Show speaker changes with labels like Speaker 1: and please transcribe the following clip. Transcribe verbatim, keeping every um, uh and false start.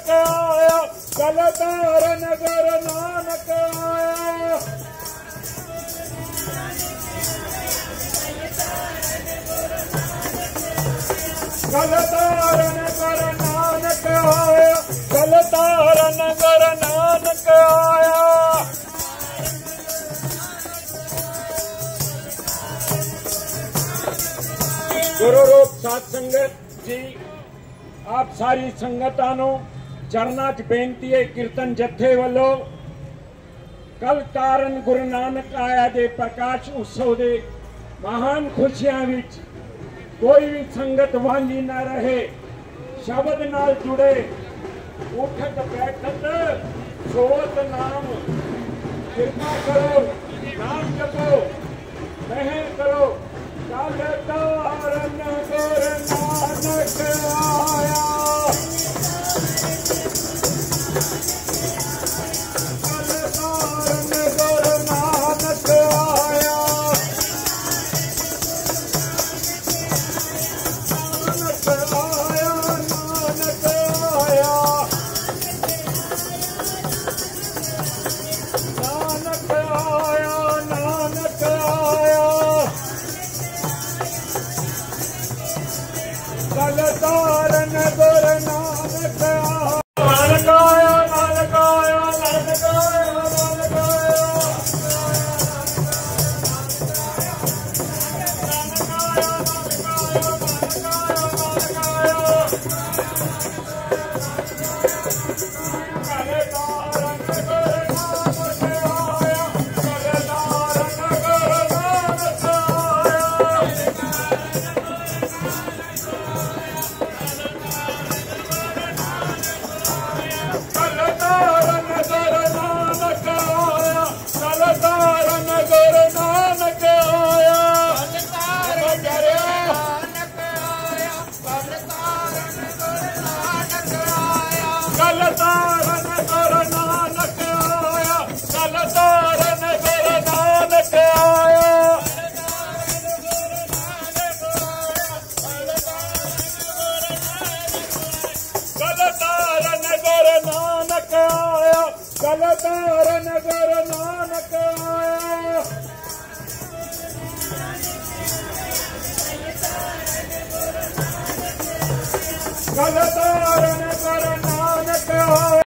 Speaker 1: नानक आया, गलतार नगर नानक आया। गलतार नगर नानक आया, गलतार नगर नानक आया। गुरु रूप साध संगत जी, आप सारी संगतां नूं चरनां च बेनती है। कीर्तन जत्थे वालों कल ताਰਨ गुरु नानक आया दे प्रकाश उत्सव दे महान खुशियां विच कोई भी संगत वांझी ना रहे, शब्द नाल जुड़े, उठत बैठत सोत नाम, कृपा करो, नाम जपो, मेहर करो। कल ताਰਨ गुरु नानक आया, कल ताਰਨ गुरु नानक आया। नानक आया, नानक आया, नानक आया, नानक आया। कल ताਰਨ गुरु नानक आया, नानक आया, नानक आया, नानक आया, नानक आया। गलतार नगर नानक आया, गलतार नगर नानक आया।